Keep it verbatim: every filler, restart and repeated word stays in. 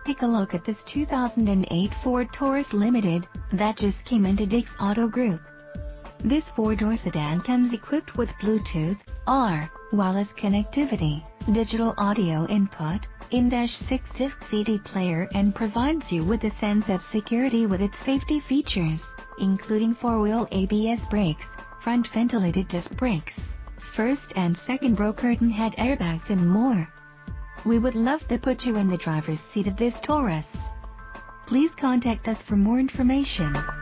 Take a look at this two thousand eight Ford Taurus Limited that just came into Dick's Auto Group. This four-door sedan comes equipped with Bluetooth, R, wireless connectivity, digital audio input, in-six disc C D player, and provides you with a sense of security with its safety features, including four-wheel A B S brakes, front ventilated disc brakes, first and second row curtain head airbags, and more. We would love to put you in the driver's seat of this Taurus. Please contact us for more information.